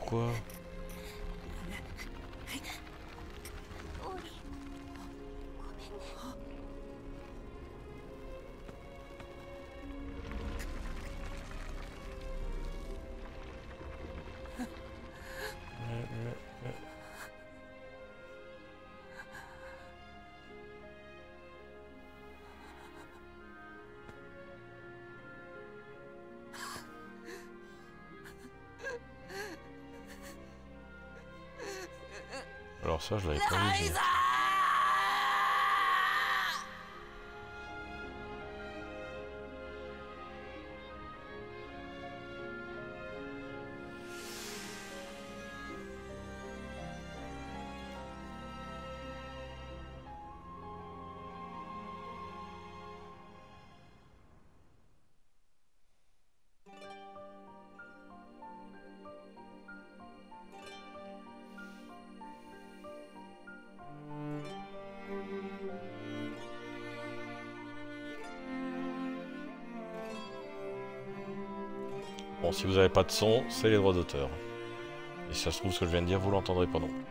quoi? Alors ça, je l'avais pas vu. Bon, si vous n'avez pas de son, c'est les droits d'auteur. Et si ça se trouve, ce que je viens de dire, vous l'entendrez pas non plus.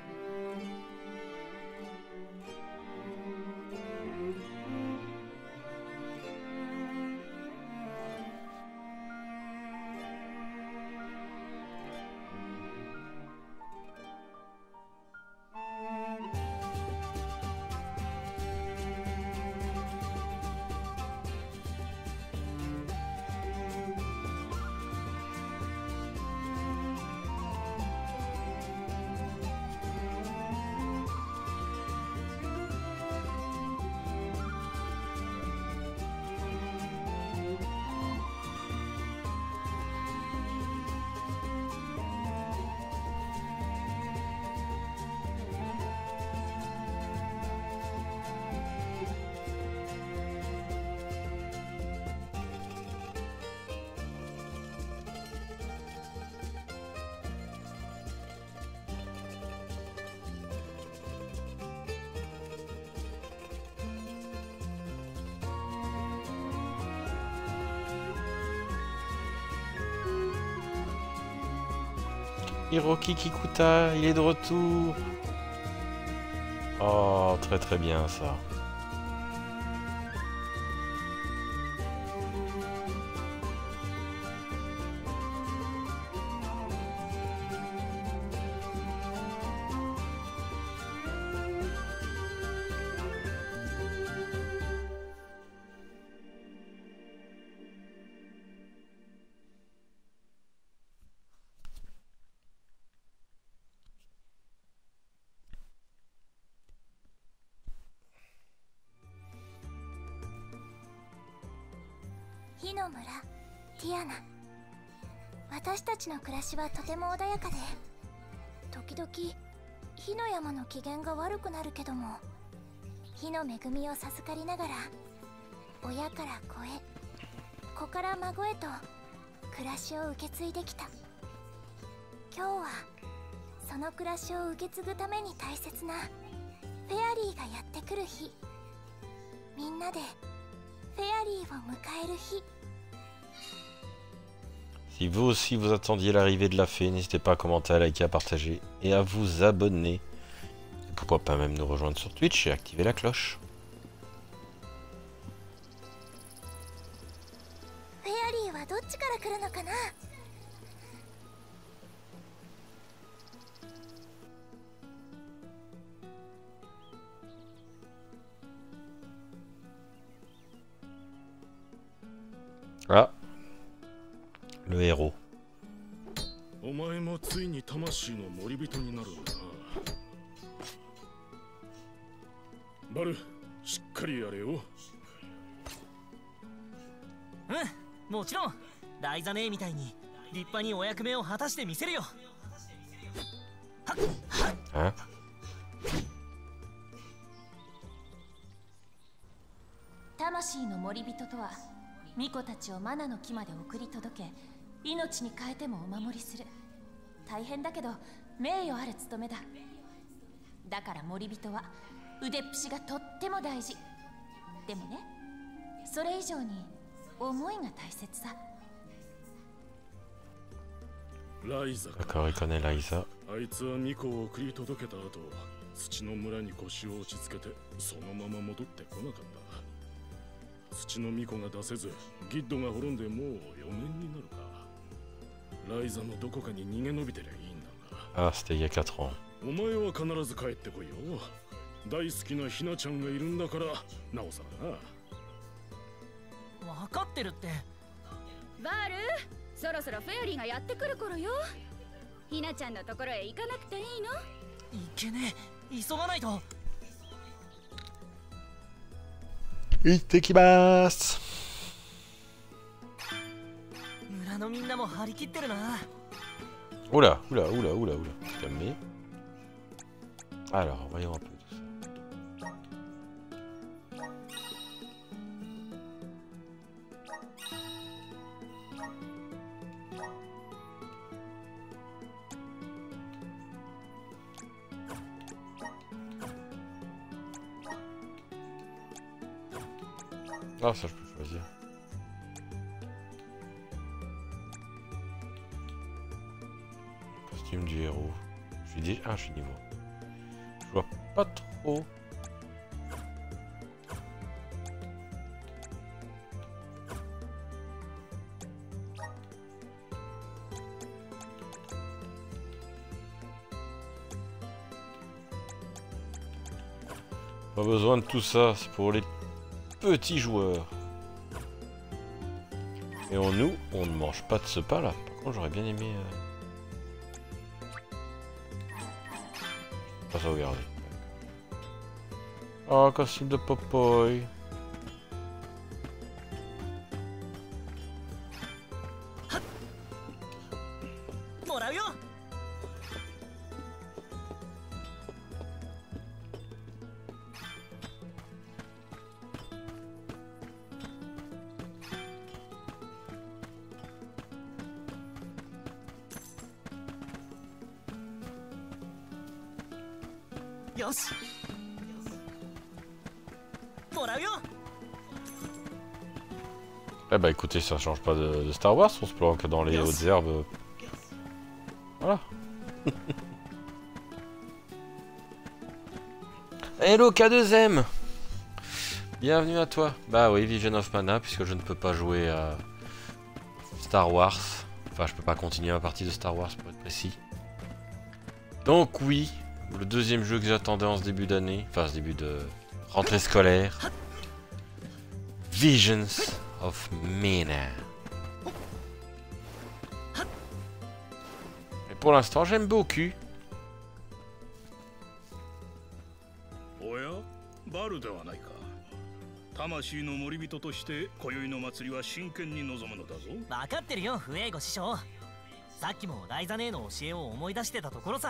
Hiroki Kikuta, il est de retour. Oh, très très bien ça. Si vous aussi vous attendiez l'arrivée de la fée, n'hésitez pas à commenter, à liker, à partager et à vous abonner. Et pourquoi pas même nous rejoindre sur Twitch et activer la cloche. Ah, le héros. Hein? 巫女たちをマナの木まで送り届け、命に変えてもお守りする。大変だけど名誉ある務めだ。だから森人は腕っぷしがとっても大事。でもね、それ以上に思いが大切さ。 D'accord, il connaît Liza. あいつはミコを送り届けた後、土の村に腰を落ち着けてそのまま戻ってこなかった。土のミコが出せず、ギッドが滅んでもう4年になるか。ライザのどこかに逃げ延びてりゃいいんだが。 Ah, c'était il y a 4 ans. お前は必ず帰ってこいよ。大好きなひなちゃんがいるんだから、なおさらな。 分かってるって。 バール、そろそろフェアリーがやってくる頃よ。ひなちゃんのところへ行かなくていいの？ いけねえ、急がないと。 行ってきます。 村のみんなも張り切ってるな。 Oula, oula, oula, oula, oula. Calmez. Alors, voyons un peu tout ça. Ah, ça je peux choisir. Costume du héros. Je suis niveau. Je vois pas trop. Pas besoin de tout ça, c'est pour les petits joueurs. Et nous, on ne mange pas de ce pain là. Par contre, j'aurais bien aimé... Pas sauvegarder. Oh, costume de Popoy. Eh bah écoutez, ça change pas de Star Wars, on se planque dans les hautes herbes. Voilà. Hello K2M. Bienvenue à toi. Bah oui, Vision of Mana, puisque je ne peux pas jouer à Star Wars. Enfin, je peux pas continuer ma partie de Star Wars pour être précis. Donc oui, le deuxième jeu que j'attendais en ce début d'année, enfin ce début de rentrée scolaire. Visions of Mana. Et pour l'instant, j'aime beaucoup. おや、バルではないか。魂の森人として今宵の祭りは真剣に臨むのだぞ。 分かってるよ、フエイゴ師匠。さっきもライザネーの教えを思い出してたところさ。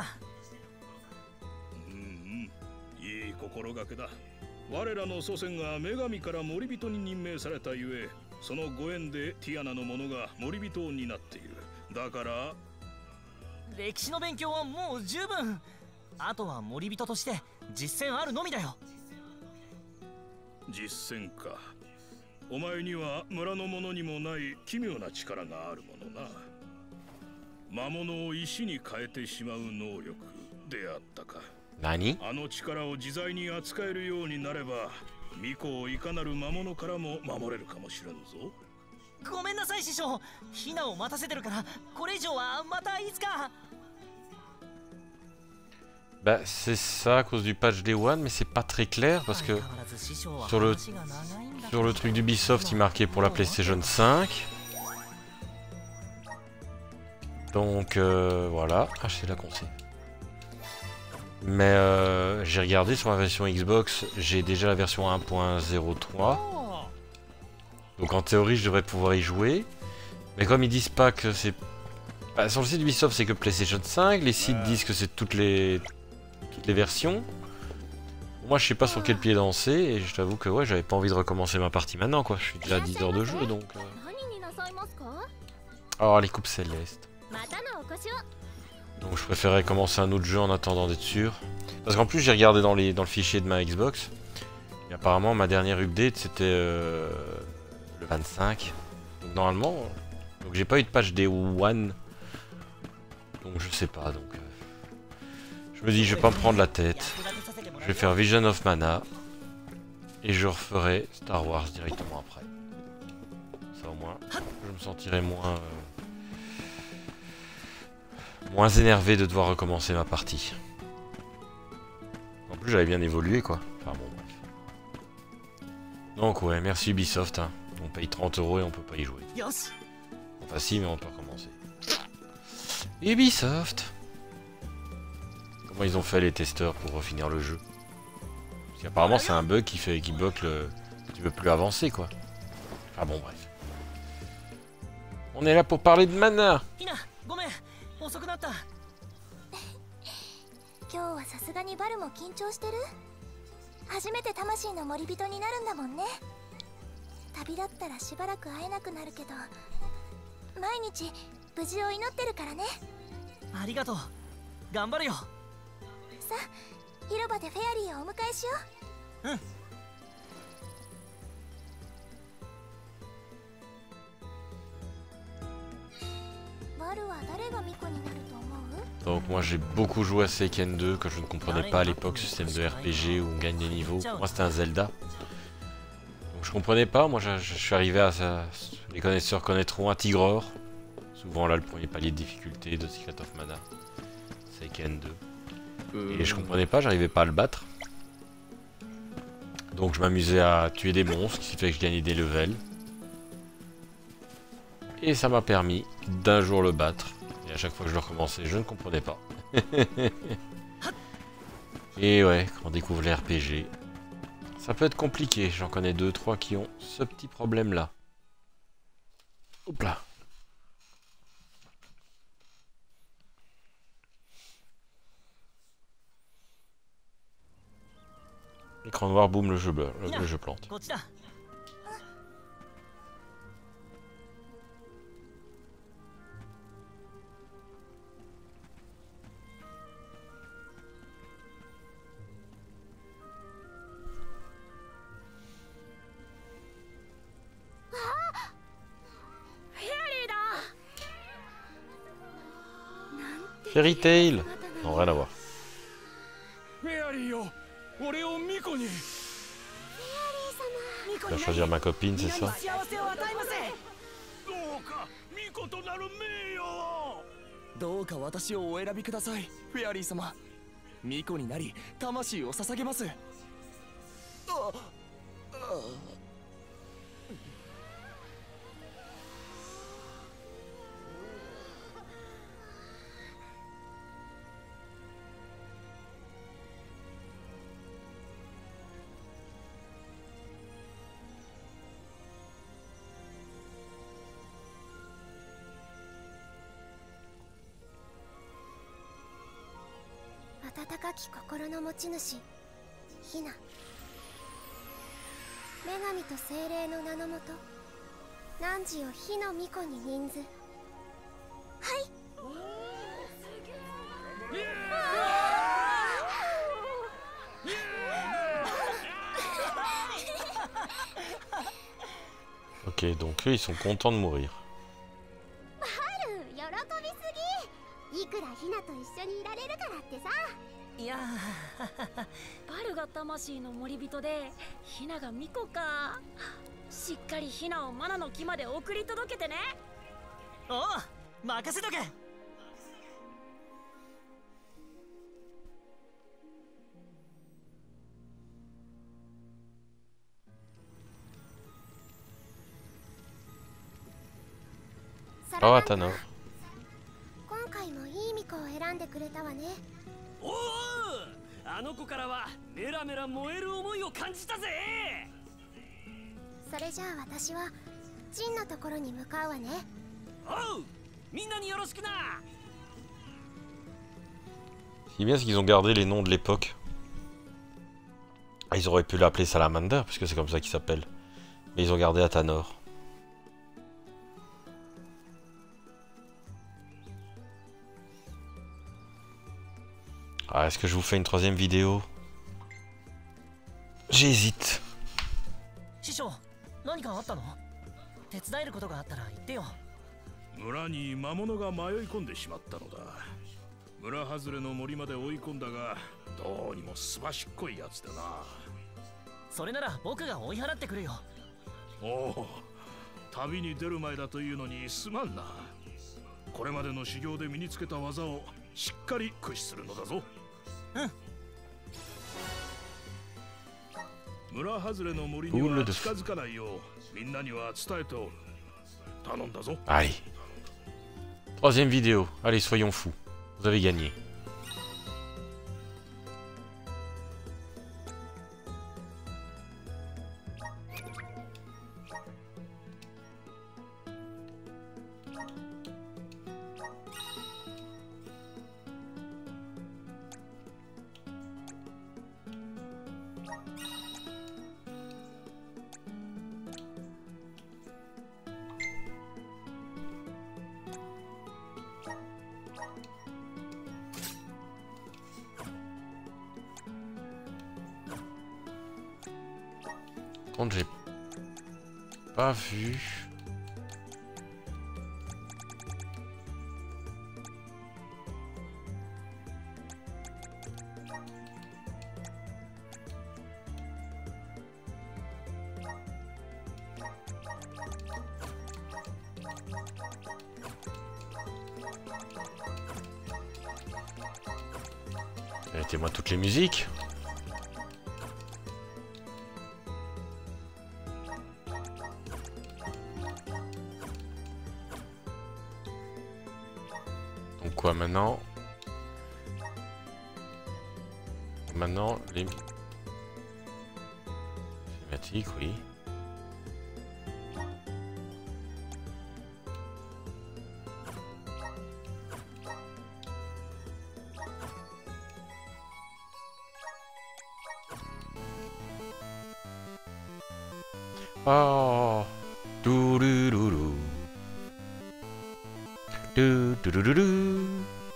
いい心がけだ。我らの祖先が女神から森人に任命されたゆえ、そのご縁でティアナの者が森人になっている。だから歴史の勉強はもう十分。あとは森人として実践あるのみだよ。 実践か。お前には村の者にもない奇妙な力があるものな。魔物を石に変えてしまう能力であったか。 何？ あの力を自在に扱えるようになれば、巫女をいかなる魔物からも守れるかもしれんぞ。 ごめんなさい師匠、ヒナを待たせてるから、これ以上はまたいつか。 Bah c'est ça à cause du patch Day One, mais c'est pas très clair parce que sur le truc d'Ubisoft il marquait pour la PlayStation 5. Donc voilà, ah c'est là qu'on sait. Mais j'ai regardé sur la version Xbox, j'ai déjà la version 1.03. Donc en théorie je devrais pouvoir y jouer. Mais comme ils disent pas que c'est... Bah, sur le site d'Ubisoft c'est que PlayStation 5, les sites disent que c'est toutes les versions. Moi je sais pas sur quel pied danser et je t'avoue que ouais j'avais pas envie de recommencer ma partie maintenant quoi. Je suis déjà à 10 heures de jeu donc... Oh les coupes célestes. Donc je préférais commencer un autre jeu en attendant d'être sûr. Parce qu'en plus j'ai regardé dans le fichier de ma Xbox. Et apparemment ma dernière update c'était le 25. Donc normalement... Donc j'ai pas eu de patch Day One. Donc je sais pas, donc... je me dis, je vais pas me prendre la tête. Je vais faire Vision of Mana. Et je referai Star Wars directement après. Ça au moins, je me sentirai moins énervé de devoir recommencer ma partie. En plus j'avais bien évolué quoi. Enfin bon bref. Donc ouais, merci Ubisoft. Hein. On paye 30 € et on peut pas y jouer. Enfin si, mais on peut recommencer. Ubisoft. Comment ils ont fait les testeurs pour finir le jeu? Parce qu'apparemment c'est un bug qui bloque le... Tu veux plus avancer quoi. Enfin bon bref. On est là pour parler de mana. 今日はさすがにバルも緊張してる？初めて魂の森人になるんだもんね。旅立ったらしばらく会えなくなるけど、毎日無事を祈ってるからね。 ありがとう。頑張るよ。 さあ、広場でフェアリーをお迎えしよう。うん。バルは誰がミコになると思う？ Donc moi j'ai beaucoup joué à Seiken 2 que je ne comprenais pas à l'époque, système de RPG où on gagne des niveaux. Pour moi c'était un Zelda. Donc je comprenais pas, moi je suis arrivé à ça. Les connaisseurs connaîtront un Tigror. Souvent là le premier palier de difficulté de Secret of Mana. Seiken 2. Et je comprenais pas, j'arrivais pas à le battre. Donc je m'amusais à tuer des monstres, ce qui fait que je gagnais des levels. Et ça m'a permis d'un jour le battre. Et à chaque fois que je le recommençais, je ne comprenais pas. Et ouais, quand on découvre les RPG, ça peut être compliqué. J'en connais 2-3 qui ont ce petit problème-là. Hop là. Écran noir, boum, le jeu plante. Fairy Tail. Non, rien à voir. Je vais choisir ma copine, c'est ça? どうか私をお選びください、フェアリー様。巫女になり、魂を捧げます。 温かき心の持ち主ヒナ、女神と精霊の名のもと汝を火の巫女に任ず。はい。 Ok, donc eux ils sont contents de mourir. バル、喜びすぎ。いくらヒナと一緒にいられるからってさ。 いやバルが魂の森人でヒナが巫女か。しっかりヒナをマナの木まで送り届けてね。 おう、任せとけ。 ああ、タナ。 今回もいい巫女を選んでくれたわね。 おお、あの子からはメラメラ燃える思いを感じたぜ。 それじゃあ私はジンのところに向かうわね。 おう、みんなによろしくな。 C'est bien ce qu'ils ont gardé les noms de l'époque. Ah, ils auraient pu l'appeler Salamander, puisque c'est comme ça qu'il s'appelle. Mais ils ont gardé Athanor. Ah, est-ce que je vous fais une troisième vidéo? J'hésite. 師匠、何かあったの？手伝えることがあったら言ってよ。 村に魔物が迷い込んでしまったのだ。 村外れの森まで追い込んだが、どうにもすばしっこいやつだな。 それなら僕が追い払ってくるよ。 おお、旅に出る前だというのにすまんな。これまでの修行で身につけた技をしっかり駆使するのだぞ。 うん。 村外れの森には近づかないようみんなには伝えておる。頼んだぞ。 Allez. Troisième vidéo. Allez, soyons fous. Vous avez gagné. Contre, j'ai pas vu. Mettez-moi toutes les musiques. Donc quoi maintenant? Maintenant les cinématiques, oui. Oh, doulouloulou, doulouloulou,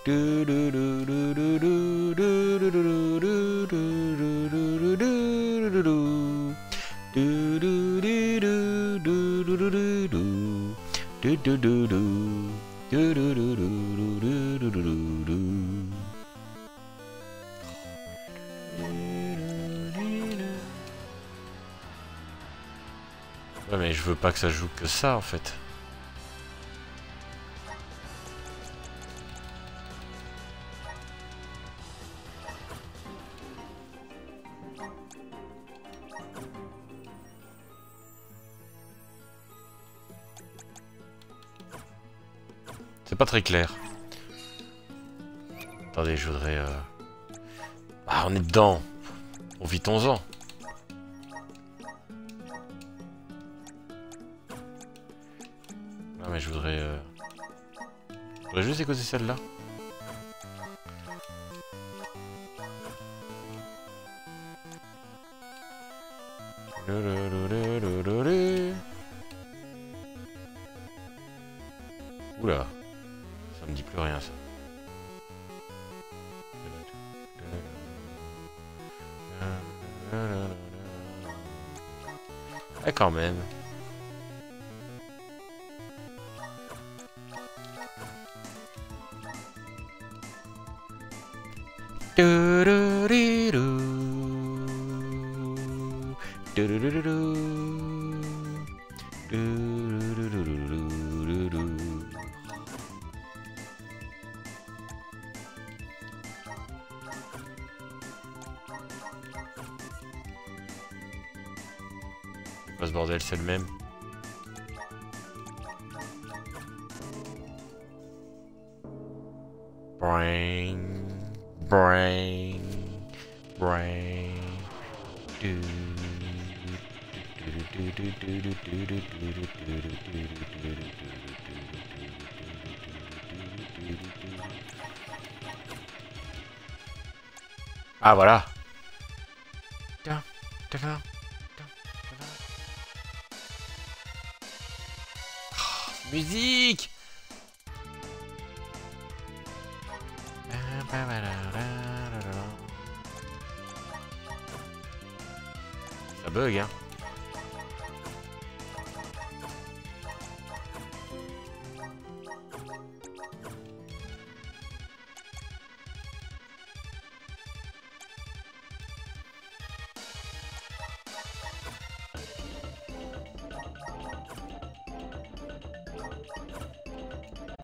ouais, mais je veux pas que ça joue que ça en fait. C'est pas très clair. Attendez, je voudrais... Ah, on est dedans. Profitons-en. Ah, mais je voudrais juste écouter celle-là. Oula, ça me dit plus rien ça. Ah, quand même. Pas ce bordel, c'est le même. Brain, brain, brain. Ah voilà. Musique. Ça bug, hein.